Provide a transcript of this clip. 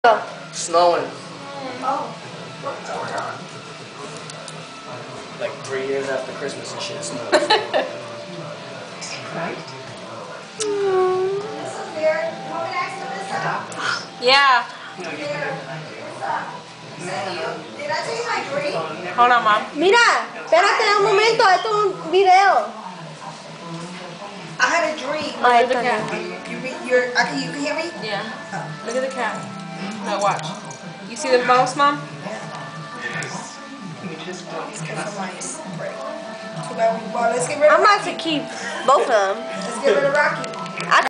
Go. Snowing. Oh. Like 3 years after Christmas and shit, snowing. Right? Yeah. Hold on, Mom. Mira, espérate un momento, esto es un video. I had a dream. Look at the cat. You can hear me? Yeah. Look at the cat. No, watch. You see the post, Mom? Let's get rid of I'm about to keep both of them. Let's get rid of Rocky.